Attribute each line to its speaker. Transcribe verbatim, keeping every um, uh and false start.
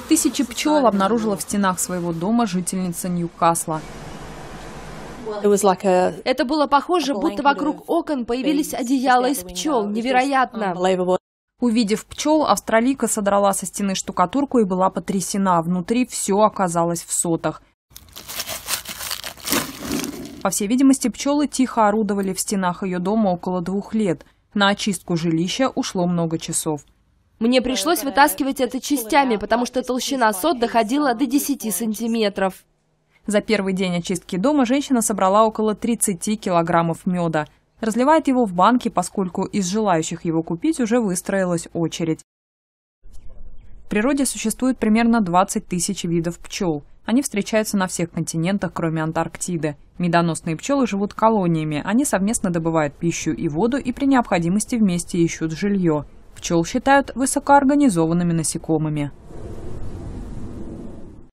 Speaker 1: Тысячи пчел обнаружила в стенах своего дома жительница Ньюкасла.
Speaker 2: Это было похоже, будто вокруг окон появились одеяла из пчел. Невероятно!
Speaker 1: Увидев пчел, австралийка содрала со стены штукатурку и была потрясена. Внутри все оказалось в сотах. По всей видимости, пчелы тихо орудовали в стенах ее дома около двух лет. На очистку жилища ушло много часов.
Speaker 2: Мне пришлось вытаскивать это частями, потому что толщина сот доходила до десяти сантиметров.
Speaker 1: За первый день очистки дома женщина собрала около тридцати килограммов меда. Разливает его в банки, поскольку из желающих его купить уже выстроилась очередь. В природе существует примерно двадцать тысяч видов пчел. Они встречаются на всех континентах, кроме Антарктиды. Медоносные пчелы живут колониями. Они совместно добывают пищу и воду и при необходимости вместе ищут жилье. Пчел считают высокоорганизованными насекомыми.